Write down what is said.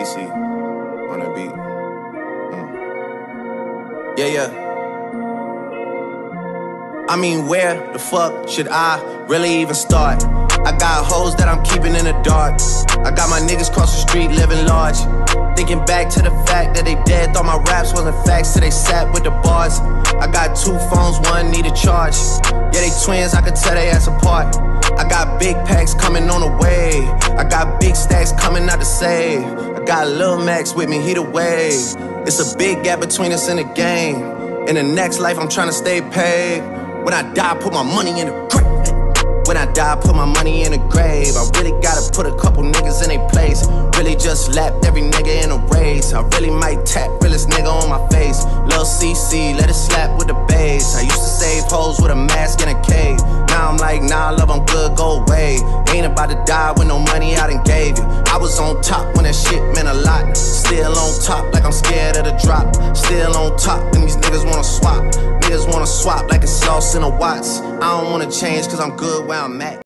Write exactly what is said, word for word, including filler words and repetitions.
C C on that beat. Mm. Yeah, yeah. I mean, where the fuck should I really even start? I got hoes that I'm keeping in the dark. I got my niggas cross the street living large. Thinking back to the fact that they dead, thought my raps wasn't facts till they sat with the bars. I got two phones, one need a charge. Yeah, they twins, I could tell they ass apart. I got big packs coming on the way. I got big stacks coming out to save. I got Lil Max with me, he the wave. It's a big gap between us in the game. In the next life, I'm trying to stay paid. When I die, put my money in the grave. When I die, put my money in the grave. I really gotta put a couple niggas in their place. Really just lapped every nigga in a race. I really might tap realest nigga on my face. Lil C C, let it slap with the bass. I used to save hoes with a mask in a cave. Now I'm like, nah, love, I'm good, go away. Ain't about to die with no money I done gave you. I was on top when that shit meant a lot. Still on top like I'm scared of the drop. Still on top and these niggas wanna swap. Niggas wanna swap like it's sauce in a Watts. I don't wanna change cause I'm good where I'm at.